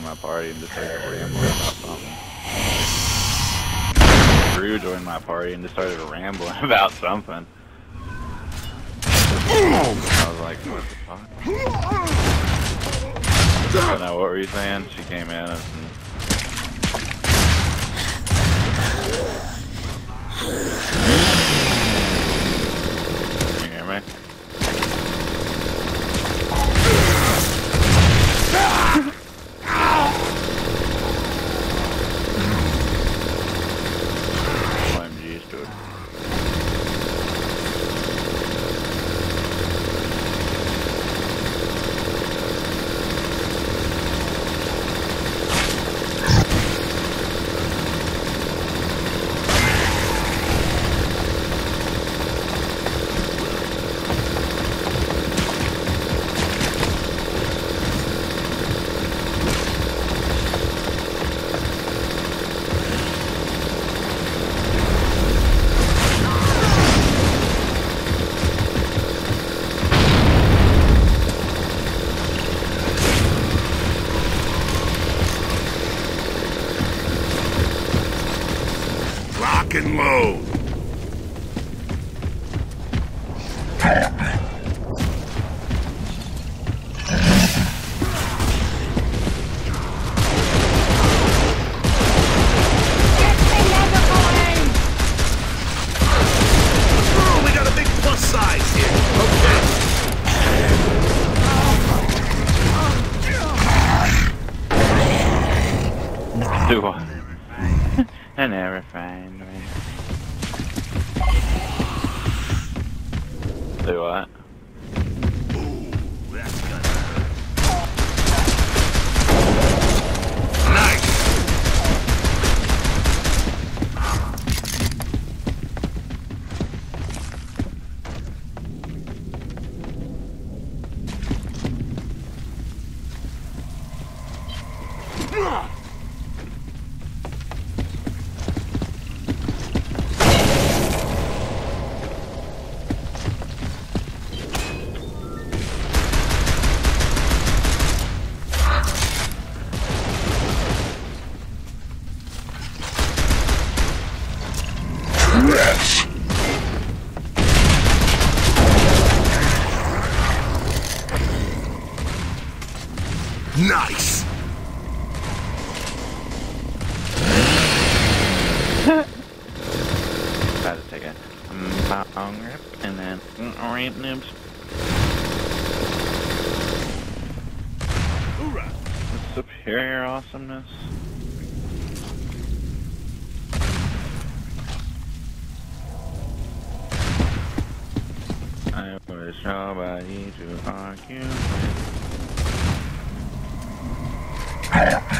my party and just started rambling about something. Drew joined my party and just started rambling about something. I was like, what the fuck? I don't know, what were you saying? She came in and... Can you hear me? OMG's to it. Lock and load. Oh, we got a big plus size here. Okay. Do what? I never find me. Do what? Ooh, that's good. Nice. Yes. Nice. Try to take a long rip and then orient noobs. Hoorah. The superior awesomeness. I wish nobody to argue with.